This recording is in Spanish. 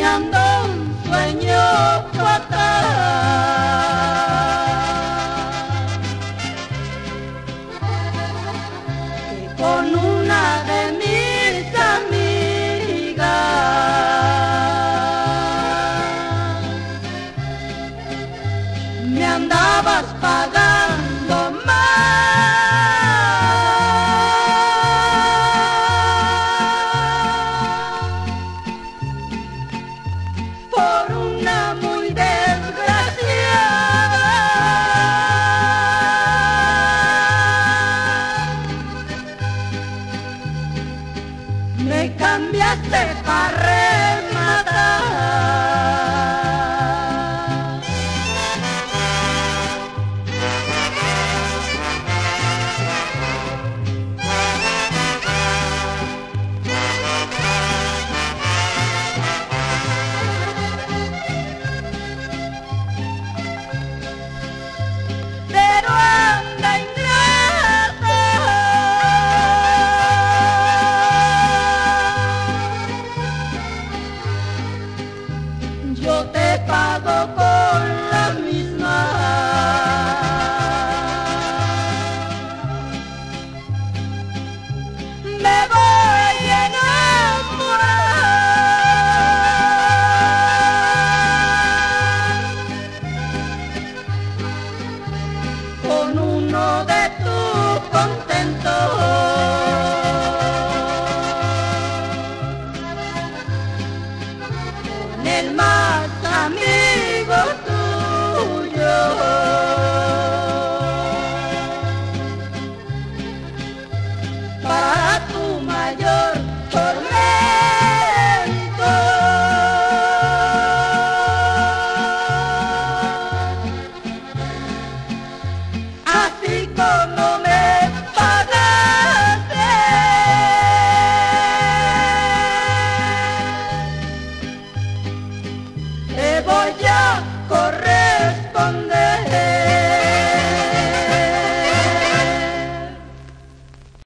soñando un sueño fatal, que con una de mis amigas me andabas pagando mal. Por una muy desgraciada, me cambiaste para rematar. Pero anda ingrata, yo te pago con la misma. Me voy a enamorar con uno de tus contentos, con el más amigo.